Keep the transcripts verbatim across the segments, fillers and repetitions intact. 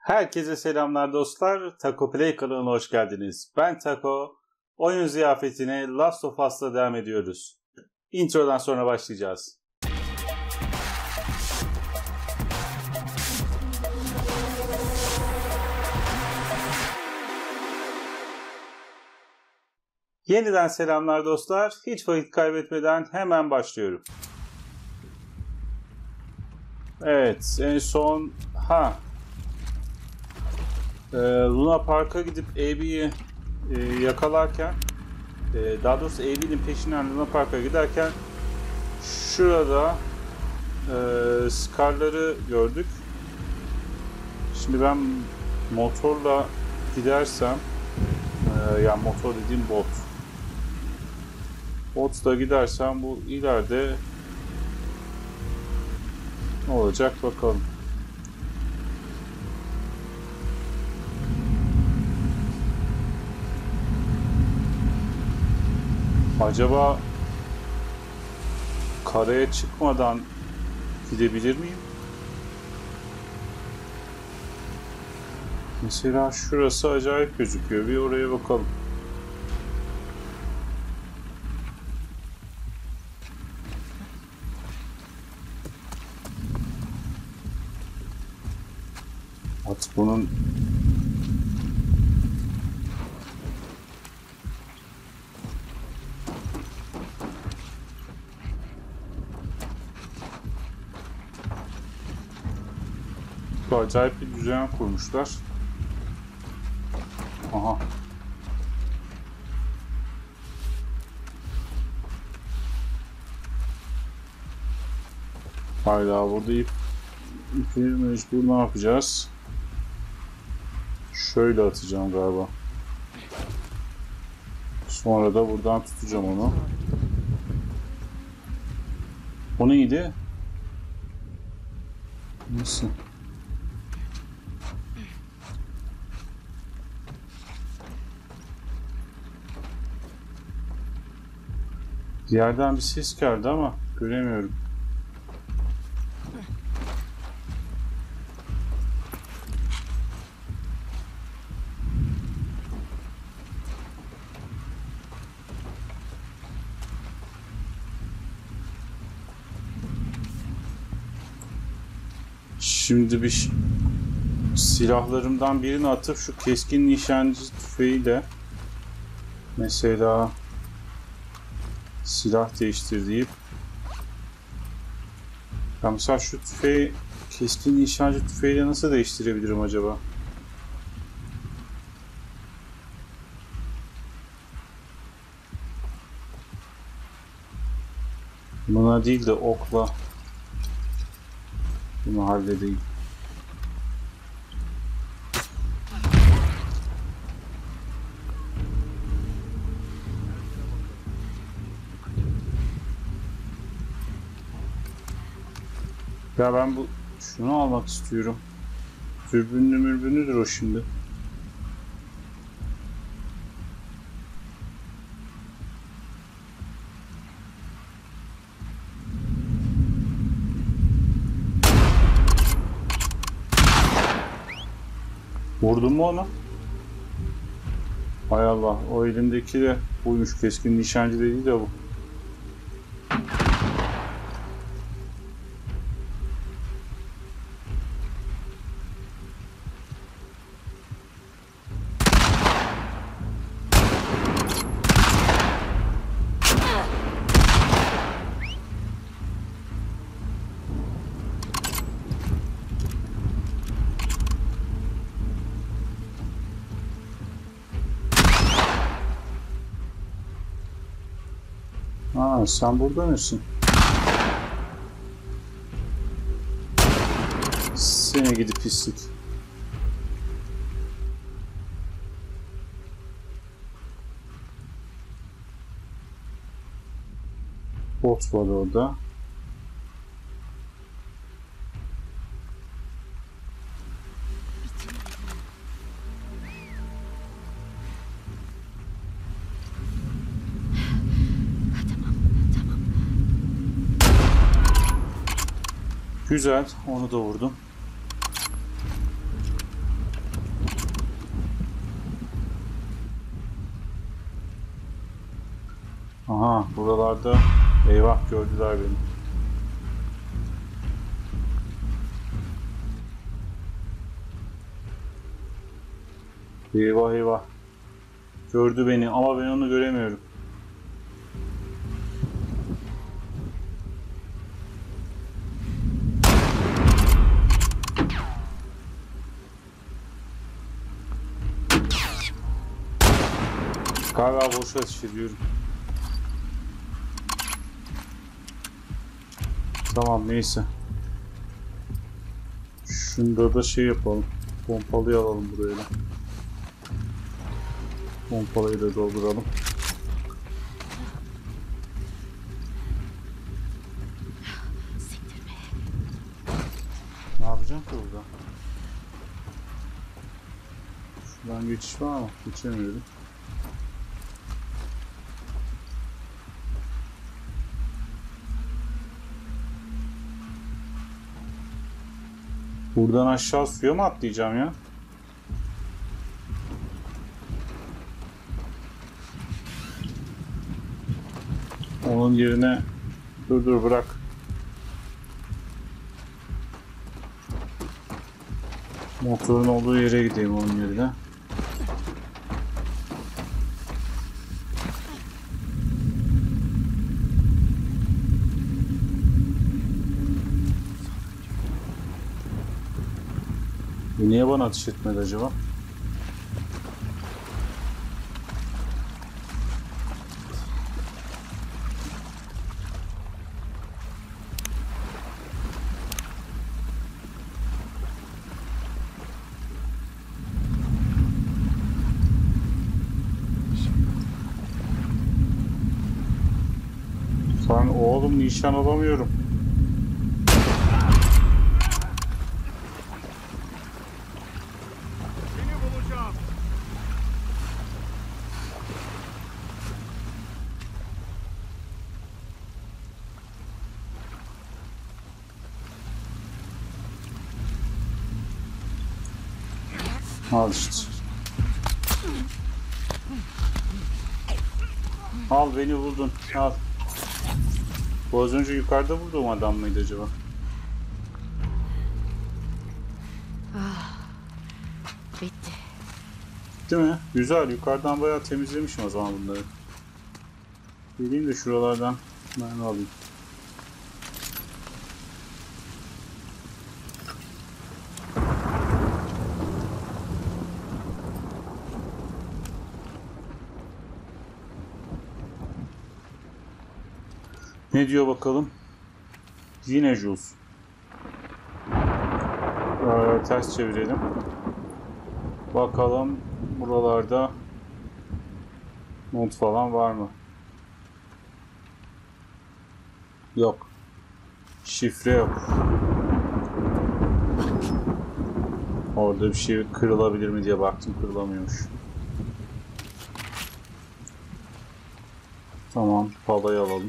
Herkese selamlar dostlar. Taco Play kanalına hoş geldiniz. Ben Taco. Oyun ziyafetine Last of Us'la devam ediyoruz. Introdan sonra başlayacağız. Yeniden selamlar dostlar. Hiç vakit kaybetmeden hemen başlıyorum. Evet, en son ha Ee, Luna Park'a gidip Abby'yi e, yakalarken e, daha doğrusu Abby'nin peşinden Luna Park'a giderken şurada e, Scar'ları gördük. Şimdi ben motorla gidersem e, yani motor dediğim bot botla gidersem bu ileride ne olacak bakalım. Acaba karaya çıkmadan gidebilir miyim? Mesela şurası acayip gözüküyor. Bir oraya bakalım. Artık bunun acayip bir düzen kurmuşlar. Aha. Hala burada ip, ipi mecbur ne yapacağız? Şöyle atacağım galiba. Sonra da buradan tutacağım onu. O neydi? Nasıl? Yerden bir ses geldi ama göremiyorum. Şimdi bir silahlarımdan birini atıp şu keskin nişancı tüfeğiyle mesela silah değiştir deyip ya mesela şu tüfeği keskin nişancı tüfeğiyle nasıl değiştirebilirim acaba? Buna değil de okla bunu halledeyim. Ya ben bu şunu almak istiyorum. Dürbünlü mürbünlüdür o şimdi. Vurdun mu onu? Hay Allah, o elimdeki de buymuş, keskin nişancı dediği de bu. Aa, sen burada mısın? Seni gidip pislik. Bot var orada. Güzel, onu da vurdum. Aha, buralarda eyvah, gördüler beni. Eyvah eyvah. Gördü beni ama ben onu göremiyorum. Galiba boşa ateş ediyorum. Tamam, neyse. Şunda da şey yapalım. Pompalıyı alalım buraya da. Pompalıyı da dolduralım. Ne yapacağım ki burada? Şuradan geçiş var ama geçemiyorum. Buradan aşağı suya mı atlayacağım ya? Onun yerine dur dur bırak. Motorun olduğu yere gideyim onun yerine. Bu niye bana ateş etmedi acaba? Sen oğlum, nişan alamıyorum. Al işte. Al, beni buldun. Al. Bu az önce yukarıda bulduğum adam mıydı acaba? Ah, bitti. Değil mi? Güzel. Yukarıdan bayağı temizlemişim o zaman bunları. Geleyim de şuralardan ben alayım. Ne diyor bakalım? Yine Jules. Ee, ters çevirelim. Bakalım buralarda not falan var mı? Yok. Şifre yok. Orada bir şey kırılabilir mi diye baktım, kırılamıyormuş. Tamam, palayı alalım.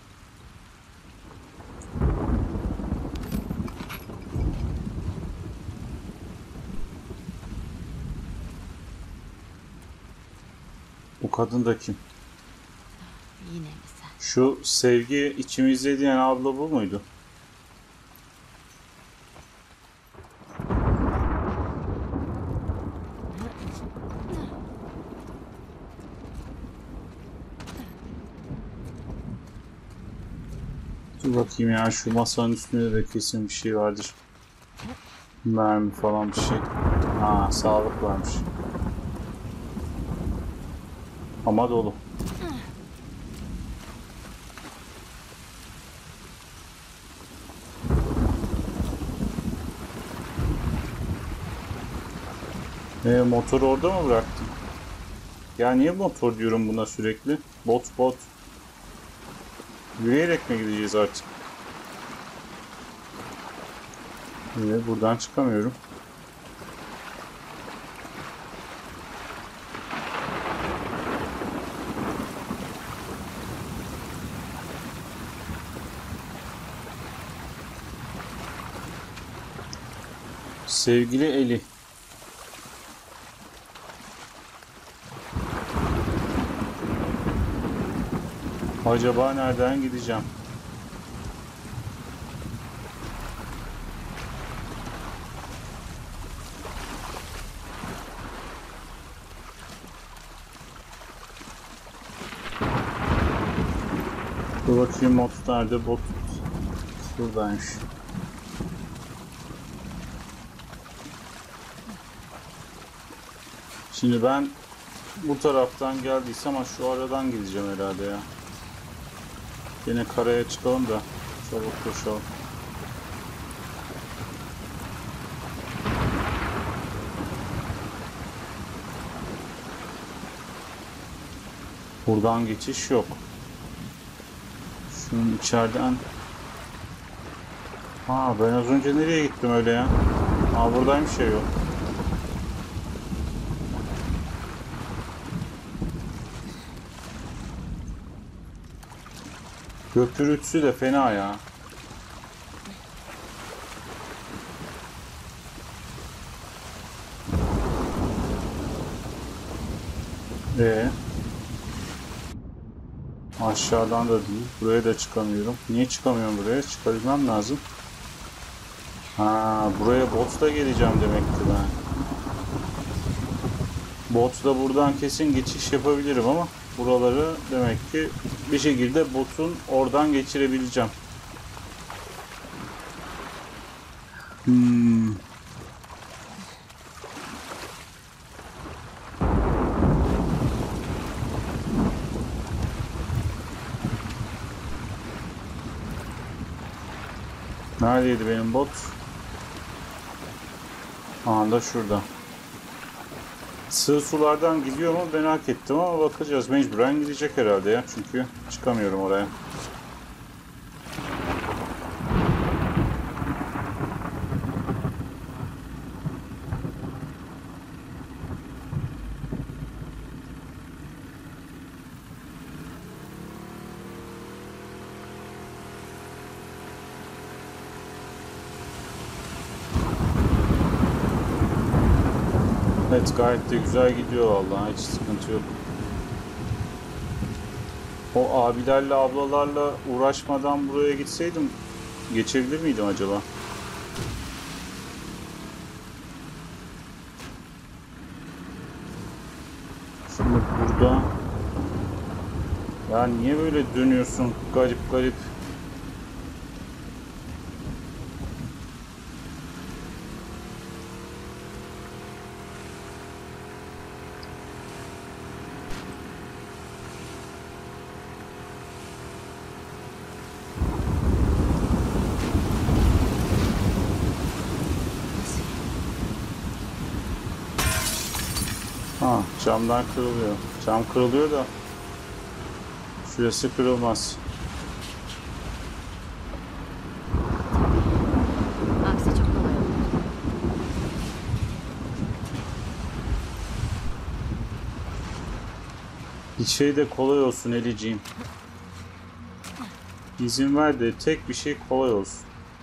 Bu kadın da kim? Yine mi sen? Şu Sevgi içimizde diyen abla bu muydu? Dur bakayım ya, şu masanın üstünde de kesin bir şey vardır. Mermi falan bir şey. Ha, sağlık varmış. Ama dolu. E, motoru orada mı bıraktım? Ya niye motor diyorum buna sürekli? Bot bot. Yürüyerek mi gideceğiz artık? Evet, buradan çıkamıyorum. Sevgili Eli. Acaba nereden gideceğim? Dur bakayım, bot nerede? Bot şuradaymış. Şimdi ben bu taraftan geldiysem ama şu aradan gideceğim herhalde ya. Yine karaya çıkalım da çabuk koşalım. Buradan geçiş yok. Şunun içeriden... Ha, ben az önce nereye gittim öyle ya? Aa, buradaymış şey yok. Gök gürültüsü de fena ya. Ee, aşağıdan da değil. Buraya da çıkamıyorum. Niye çıkamıyorum buraya? Çıkabilmem lazım. Ha, buraya botla geleceğim demekti ben. Botla buradan kesin geçiş yapabilirim ama buraları demek ki bir şekilde botun oradan geçirebileceğim. Hmm. Neredeydi benim bot? Aa da şurada. Sığ sulardan gidiyor mu merak ettim ama bakacağız. Mecburen gidecek herhalde ya. Çünkü çıkamıyorum oraya. Evet, gayet de güzel gidiyor vallahi, hiç sıkıntı yok. O abilerle ablalarla uğraşmadan buraya gitseydim geçebilir miydim acaba? Şimdi burada ya niye böyle dönüyorsun garip garip? Ha, camdan kırılıyor. Cam kırılıyor da şurası kırılmaz. Aksi çok kolay olur. Hiç şey de kolay olsun Eliciğim. İzin ver de tek bir şey kolay olsun.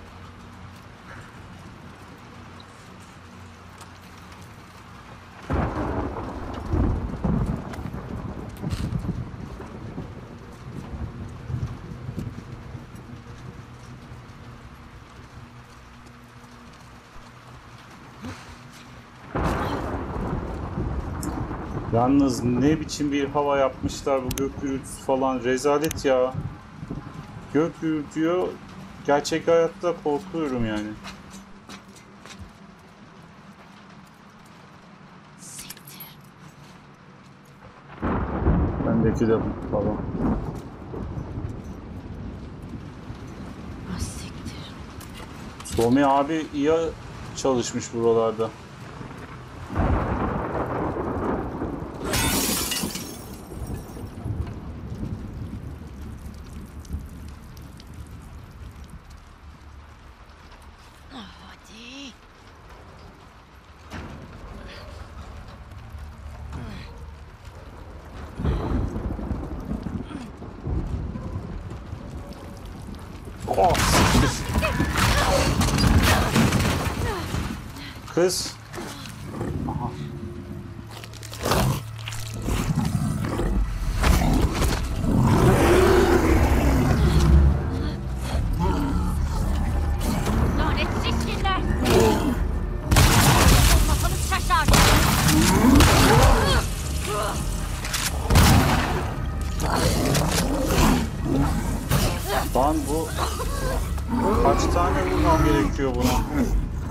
Yalnız ne biçim bir hava yapmışlar, bu gök gürültüsü falan rezalet ya. Gök gürültüyor, gerçek hayatta korkuyorum yani. Siktir. Bendeki de bu falan. Ah siktir. Somi abi iyi çalışmış buralarda. Ah, hadi. Oh, kız. Aha. Kaç tane vurmam gerekiyor buna?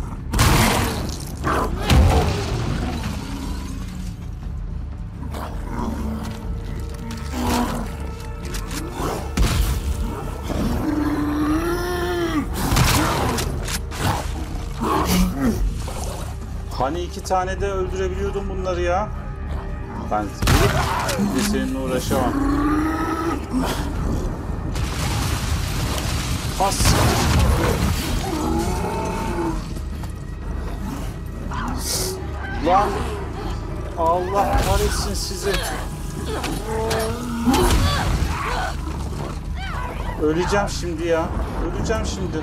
Hani iki tane de öldürebiliyordum bunları ya. Ben bir de seninle uğraşamam. Has. Lan Allah kahretsin sizi. Öleceğim şimdi ya. Öleceğim şimdi.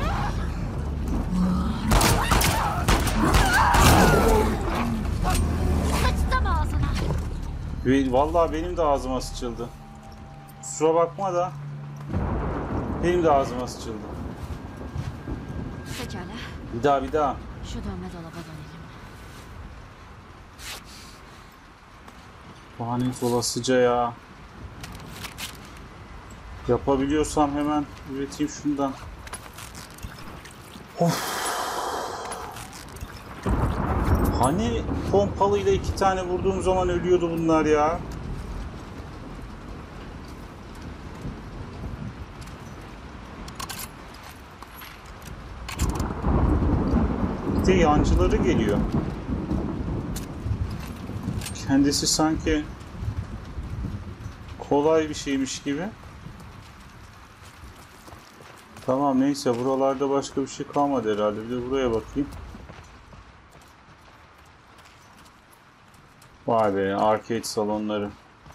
Sıçtım ağzına. Vallahi benim de ağzıma sıçıldı. Kusura bakma da benim de ağzıma sıçıldı. Pekala. Bir daha bir daha. Şu dönme dolaba dönelim. Lanet olasıca ya. Yapabiliyorsam hemen üreteyim şundan. Of. Hani pompalıyla iki tane vurduğum zaman ölüyordu bunlar ya. Bir de yancıları geliyor. Kendisi sanki kolay bir şeymiş gibi. Tamam neyse buralarda başka bir şey kalmadı herhalde. Bir de buraya bakayım. Vay be arcade salonları.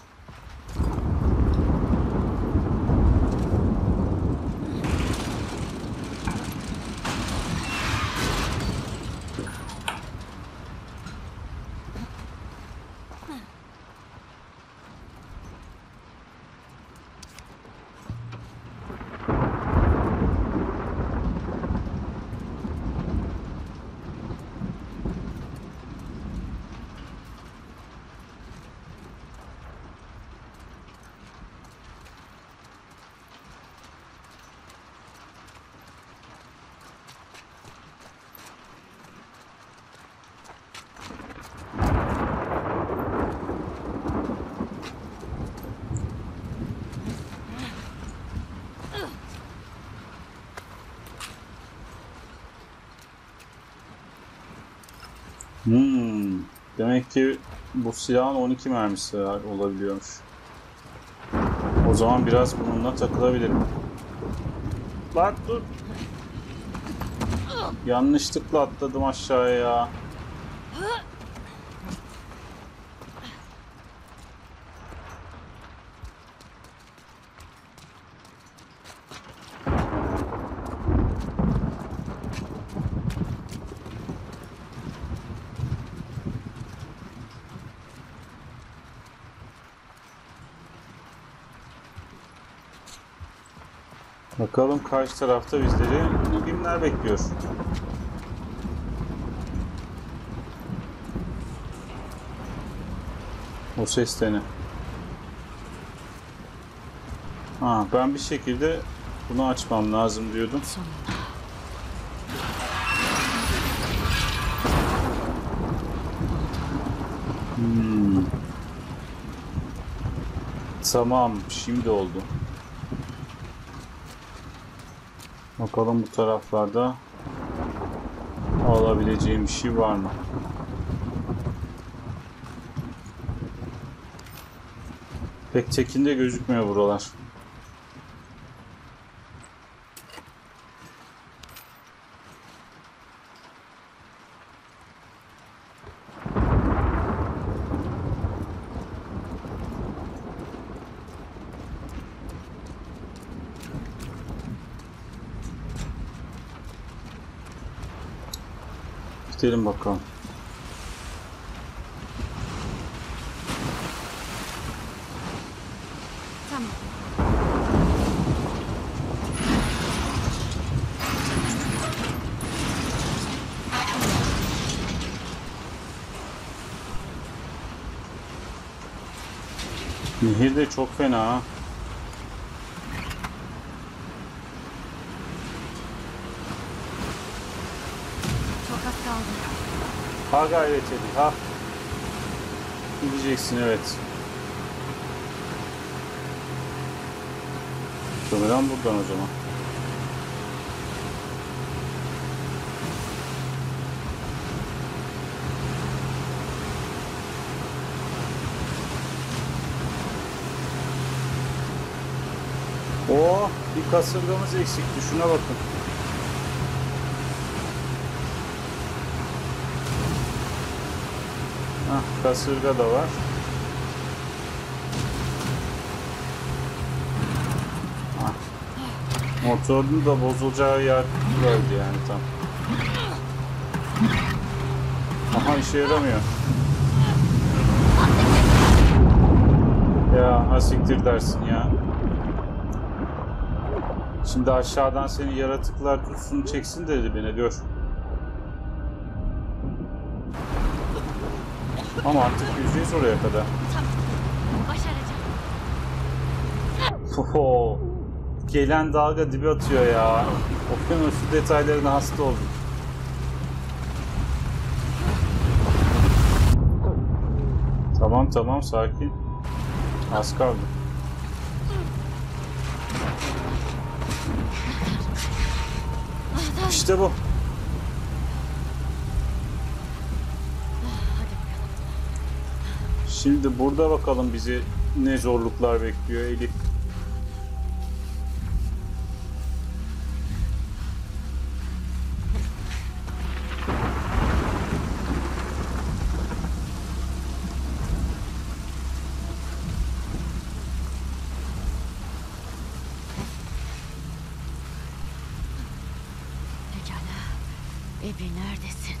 Hmm. Demek ki bu silahın on iki mermisi olabiliyormuş. O zaman biraz bununla takılabilirim. Lan dur. Yanlışlıkla atladım aşağıya ya. Bakalım karşı tarafta bizleri ne günler bekliyor. O ses de ne? Ha, ben bir şekilde bunu açmam lazım diyordum. Hmm. Tamam, şimdi oldu. Bakalım bu taraflarda alabileceğim bir şey var mı? Pek tekinde gözükmüyor buralar. Gidelim bakalım. Tamam. Nehir de çok fena ha. Ha gayret edin. Ha. Gideceksin evet. Muhtemelen buradan o zaman. Oo, bir kasırgamız eksikti. Şuna bakın. Hah, kasırga da var. Hah. Motorun da bozulacağı yer buraydı yani tam. Aha, işe yaramıyor. Ya hasiktir dersin ya. Şimdi aşağıdan seni yaratıklar tutsun çeksin dedi beni, gör. Ama artık yüzdeyiz oraya kadar. Başaracağım. Oho. Gelen dalga dibe atıyor ya. Okyanusu detaylarına hasta oldum. Tamam tamam, sakin. Az kaldı. İşte bu. Şimdi burada bakalım bizi ne zorluklar bekliyor Elif. Pekala. Ebi neredesin?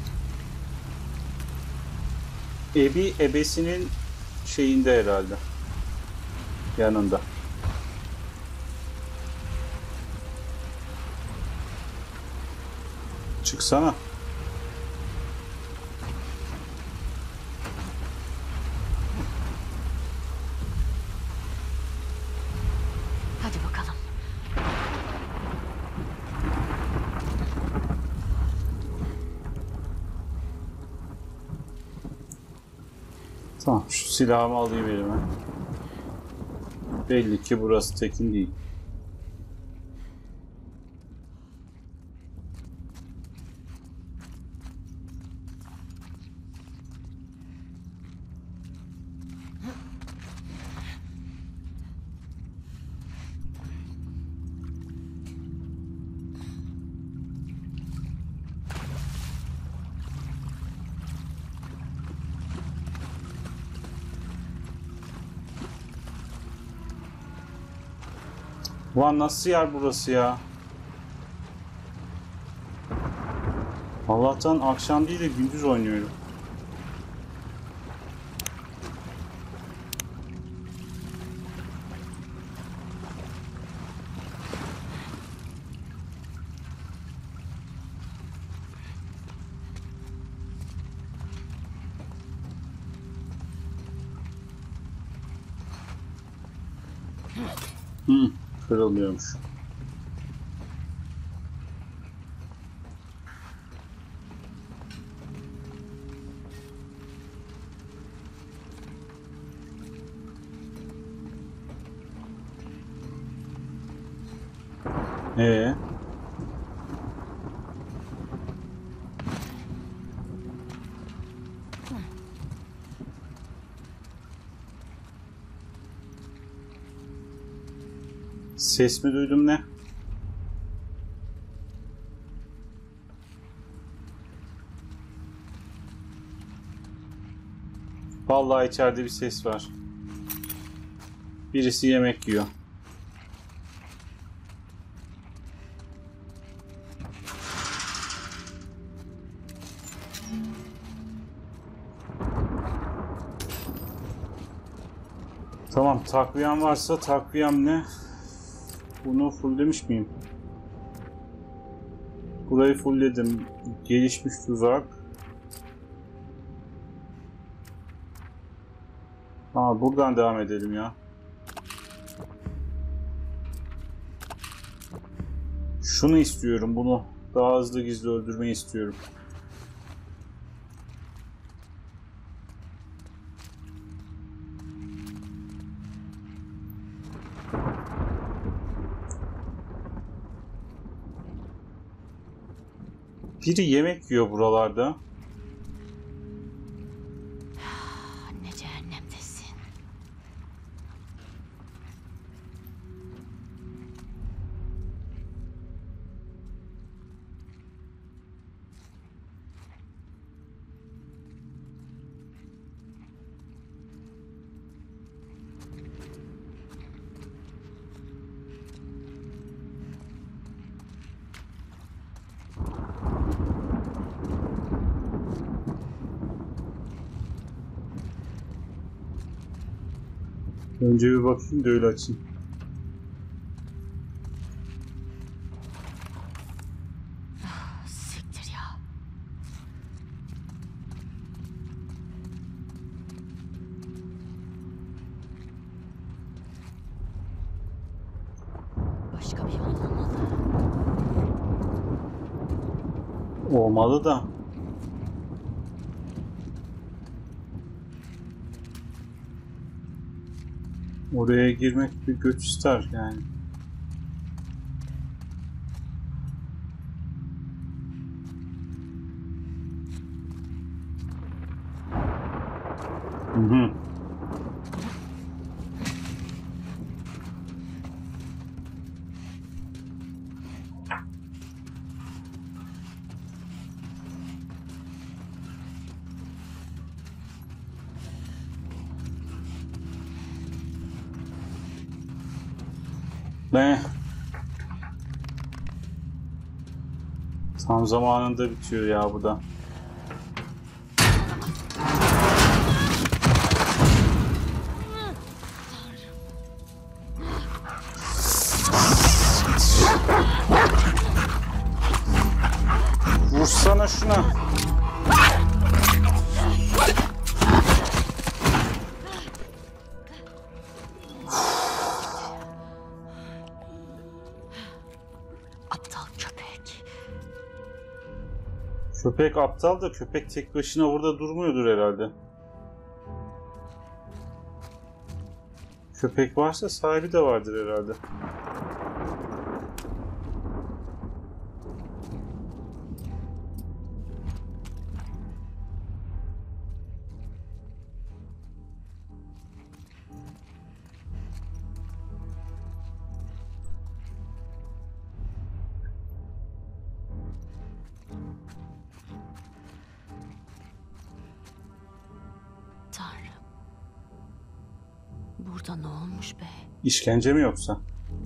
Ebi ebesinin şeyinde herhalde. Yanında. Çıksana. Hadi bakalım. Tamam, şu silahımı alayım elime. Belli ki burası tekin değil. Ulan nasıl yer burası ya? Allah'tan akşam değil de gündüz oynuyorum. Hmm, kırılmıyormuş. Ee? Ses mi duydum ne? Vallahi içeride bir ses var. Birisi yemek yiyor. Tamam, takviyem varsa takviyem ne? Bunu fulllemiş miyim? Burayı fullledim. Gelişmiş tuzak. Aa, buradan devam edelim ya. Şunu istiyorum, bunu. Daha hızlı gizli öldürmeyi istiyorum. Biri yemek yiyor buralarda. Ne cehennemdesin. Önce bir bakayım da öyle açayım. Siktir ya. Başka bir yol olmalı. Olmalı da. Oraya girmek bir göç ister yani. Hı hı. Ne? Tam zamanında bitiyor ya bu da. Vursana şuna. Aptal köpek. Köpek aptal da köpek tek başına burada durmuyordur herhalde. Köpek varsa sahibi de vardır herhalde. Tanrım. Burada ne olmuş be? İşkence mi yoksa?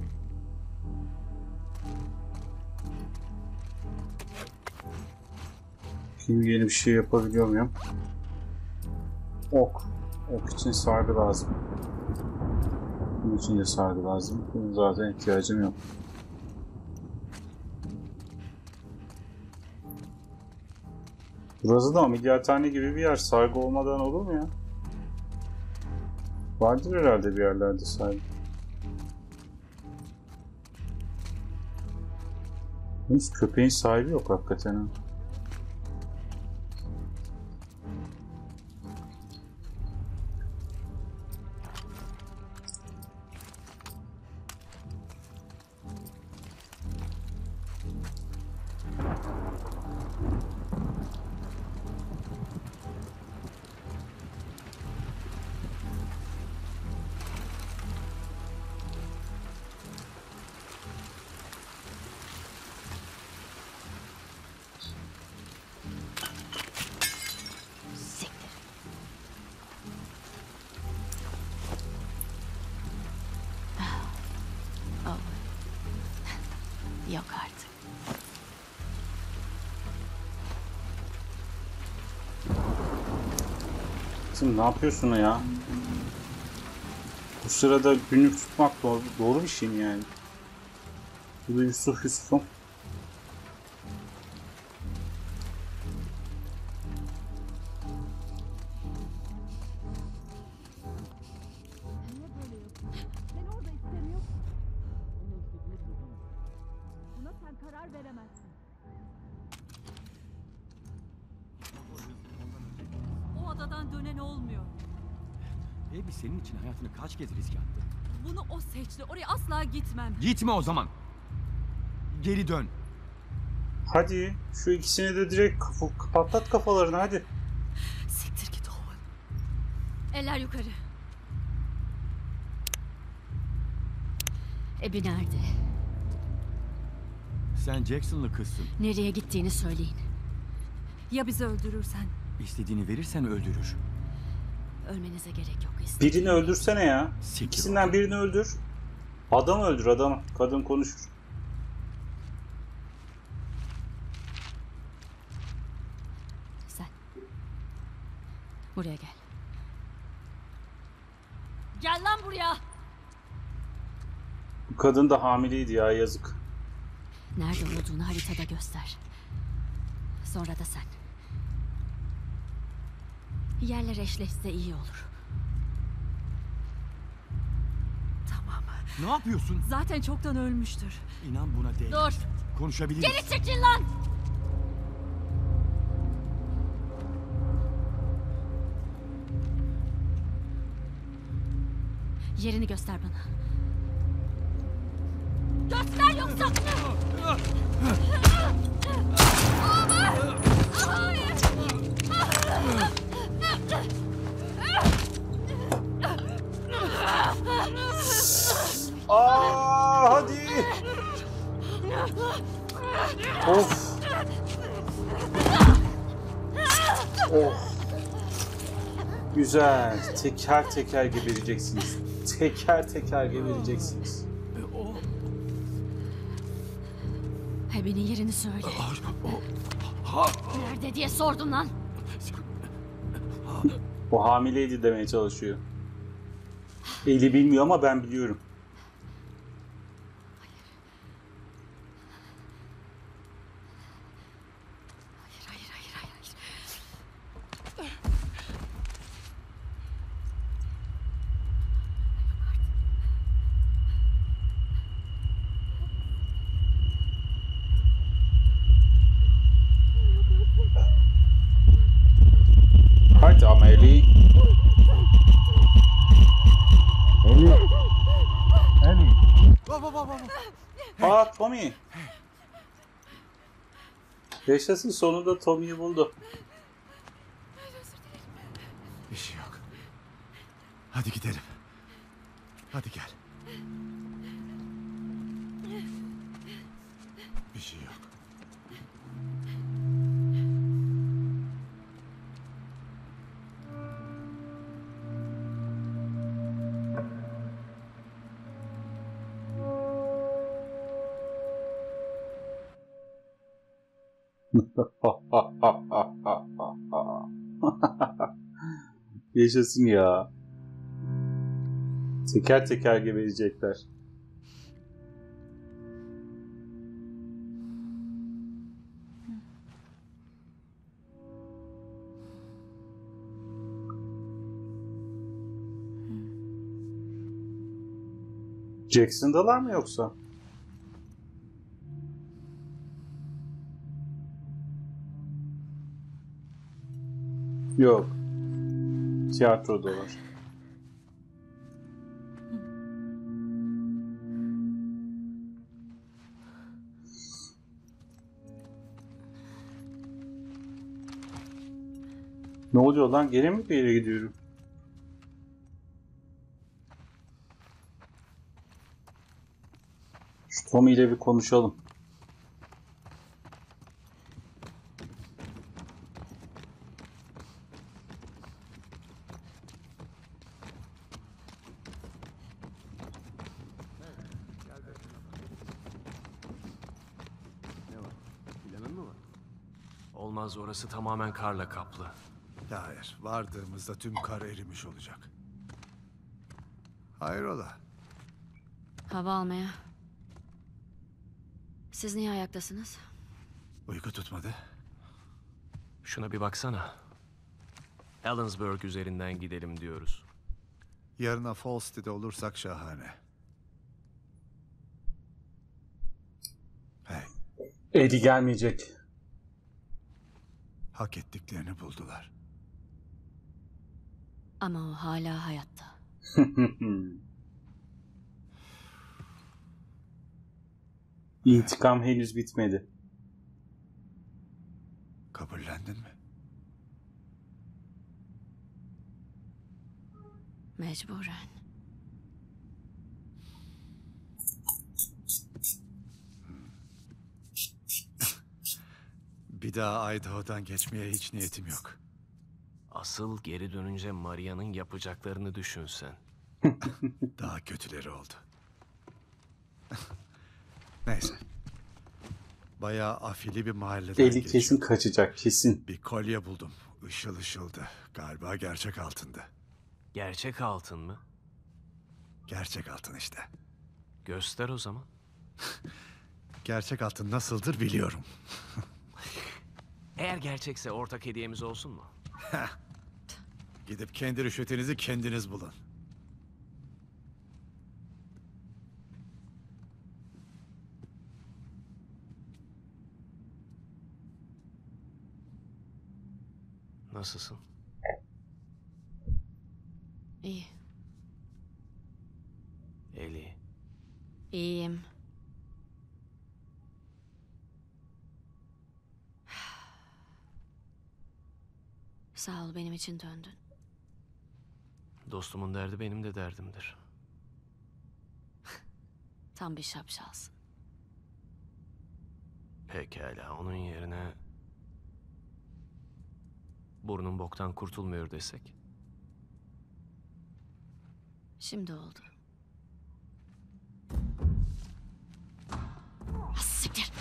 Şimdi yeni bir şey yapabiliyor muyum? Ok. Ok için sargı lazım. Bunun için de sargı lazım. Bunun zaten ihtiyacım yok. Burası da ameliyathane gibi bir yer. Sargı olmadan olur mu ya? Vardır herhalde bir yerlerde sargı. Hiç köpeğin sahibi yok hakikaten. Siktir. Oh. Yok artık. Sen ne yapıyorsun ya? Bu sırada günlük tutmak doğru, doğru bir şey mi yani? Bu da Yusuf Yusuf'um. Niye böyle yapıyorsun? Sen orada istemiyorsun. Onu istediğini buldum. Buna sen karar veremezsin. O adadan dönen olmuyor. Baby senin için hayatını kaç kez riske attı? Bunu o seçti. Oraya asla gitmem. Gitme o zaman. Geri dön. Hadi şu ikisini de direkt kafa, patlat kafalarını hadi. Siktir git Owen. Eller yukarı. Abby nerede? Sen Jackson'lı kızsın. Nereye gittiğini söyleyin. Ya bizi öldürürsen? İstediğini verirsen öldürür. Ölmenize gerek yok. İstediğin- Birini öldürsene ya. Siktir İkisinden ol. birini öldür. Adam öldür adam. Kadın konuşur. Sen. Buraya gel. Gel lan buraya. Bu kadın da hamileydi ya, yazık. Nerede olduğunu haritada göster. Sonra da sen. Yerler eşleşse iyi olur. Tamam. Ne yapıyorsun? Zaten çoktan ölmüştür. İnan buna değil. Dur. Konuşabiliriz. Geri çekil lan. Yerini göster bana. Göster yoksa. Aa, hadi. Of. Of. Güzel. Teker teker gebereceksiniz. Teker teker gebereceksiniz. Abby'nin yerini söyle. Nerede diye sordum lan. O hamileydi demeye çalışıyor. Eli bilmiyor ama ben biliyorum. Hayır, hayır, hayır, hayır. Hadi ama Eli. Eli. Eli. Baba baba baba. Aa, Tommy. Yaşasın, sonunda Tommy'yi buldu. Bir şey yok. Hadi gidelim. Hadi gel. Bir şey yok. Yaşasın ya. Teker teker geberecekler. Jackson'dalar mı yoksa? Yok. Tiyatrodalar. Ne oluyor lan? Gene mi bir yere gidiyorum? Şu Tommy ile bir konuşalım. Ne var? Planın mı var? Olmaz, orası tamamen karla kaplı. Hayır, vardığımızda tüm kar erimiş olacak. Hayrola? Hava almaya. Siz niye ayaktasınız? Uyku tutmadı. Şuna bir baksana. Ellensburg üzerinden gidelim diyoruz. Yarına Falstead'de olursak şahane. Hey, Eddie gelmeyecek. hak ettiklerini buldular. Ama o hala hayatta. İntikam henüz bitmedi. Kabullendin mi? Mecburen. Bir daha Idaho'dan geçmeye hiç niyetim yok. Asıl geri dönünce Maria'nın yapacaklarını düşünsen. Daha kötüleri oldu. Neyse. Bayağı afili bir mahalleden Eli kesin geçiyordum. kaçacak, kesin. Bir kolye buldum. Işıl ışıldı. Galiba gerçek altındı. Gerçek altın mı? Gerçek altın işte. Göster o zaman. Gerçek altın nasıldır biliyorum. Eğer gerçekse ortak hediyemiz olsun mu? Gidip kendi rüşvetinizi kendiniz bulun. Nasılsın? İyi. Eli. İyiyim. Sağ ol, benim için döndün. Dostumun derdi benim de derdimdir. Tam bir şapşalsın. Pekala, onun yerine... burnun boktan kurtulmuyor desek. Şimdi oldu. Ah, siktir.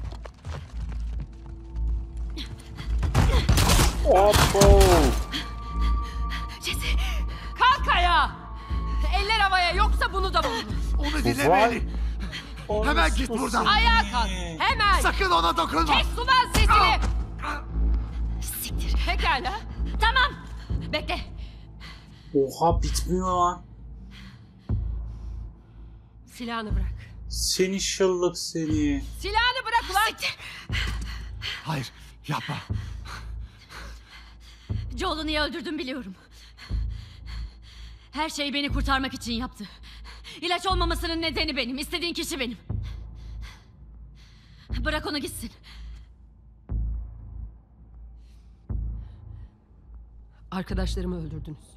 Abo! Jesse! Kalk ayağa! Eller havaya, yoksa bunu da buluruz. Onu dinleme Vay. Eli. Hemen git buradan. Ayağa kalk! Hemen! Sakın ona dokunma. Kes ulan sesini! Siktir. Pekala. Tamam. Bekle. Oha, bitmiyor lan. Silahını bırak. Seni şıllık seni. Silahını bırak ulan! Hayır, yapma. Joel'u niye öldürdüm biliyorum. Her şeyi beni kurtarmak için yaptı. İlaç olmamasının nedeni benim. İstediğin kişi benim. Bırak onu gitsin. Arkadaşlarımı öldürdünüz.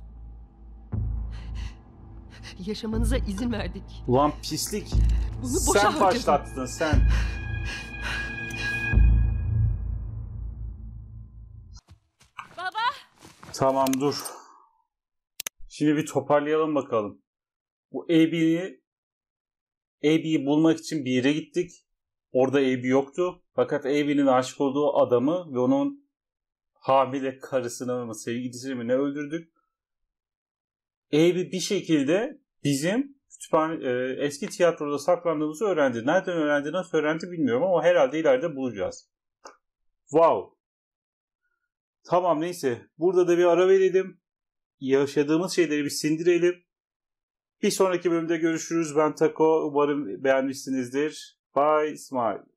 Yaşamanıza izin verdik. Ulan pislik. Bunu boşa Sen harcadın. başlattın sen. Baba. Tamam, dur. Şimdi bir toparlayalım bakalım. Bu Abby'yi Abby'yi bulmak için bir yere gittik. Orada Abby yoktu. Fakat Abby'nin aşık olduğu adamı ve onun hamile karısını mı sevgilisini mi ne öldürdük. Abby bir şekilde bizim kütüphane, e, eski tiyatroda saklandığımızı öğrendi. Nereden öğrendi, nasıl öğrendi bilmiyorum ama herhalde ileride bulacağız. Wow. Tamam, neyse. Burada da bir ara verelim. Yaşadığımız şeyleri bir sindirelim. Bir sonraki bölümde görüşürüz. Ben Taco. Umarım beğenmişsinizdir. Bye. Smile.